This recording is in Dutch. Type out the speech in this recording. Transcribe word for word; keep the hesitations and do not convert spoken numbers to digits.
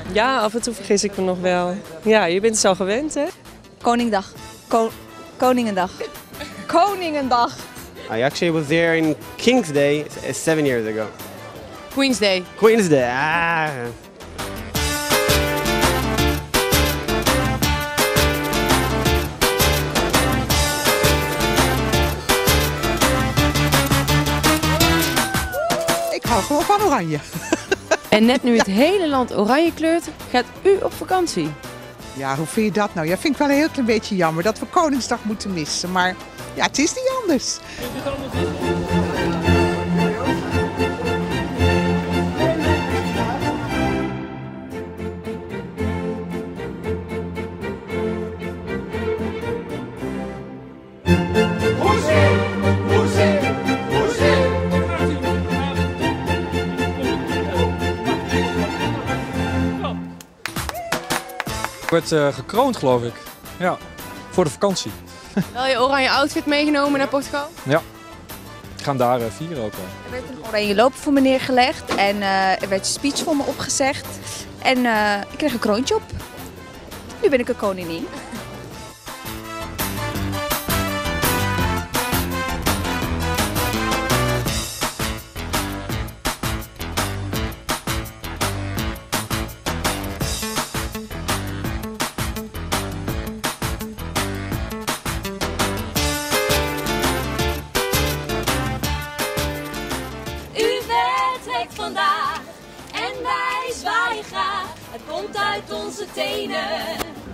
Ja, af en toe vergis ik me nog wel. Ja, je bent het zo gewend, hè? Koningdag. Ko Koningendag. Koningendag. I actually was there in King's Day seven years ago. Queen's Day. Queen's Day. Ah. Ik hou gewoon van oranje. En net nu het hele land oranje kleurt, gaat u op vakantie. Ja, hoe vind je dat nou? Ja, vind ik wel een heel klein beetje jammer dat we Koningsdag moeten missen. Maar ja, het is niet anders. Ik werd uh, gekroond, geloof ik. Ja, voor de vakantie. Wel je oranje outfit meegenomen naar Portugal? Ja, we gaan daar uh, vieren ook. Uh. Er werd een oranje loop voor me neergelegd en uh, er werd een speech voor me opgezegd. En uh, ik kreeg een kroontje op. Nu ben ik een koningin. Vandaag en wij zwaaien graag, het komt uit onze tenen.